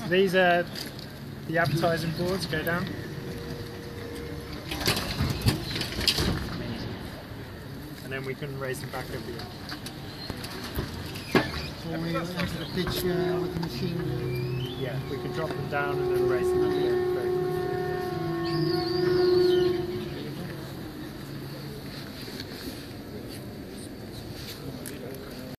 These are the advertising boards, go down. And then we can raise them back up again. So we enter the pitch with the machine. Yeah, we can drop them down and then raise them up again.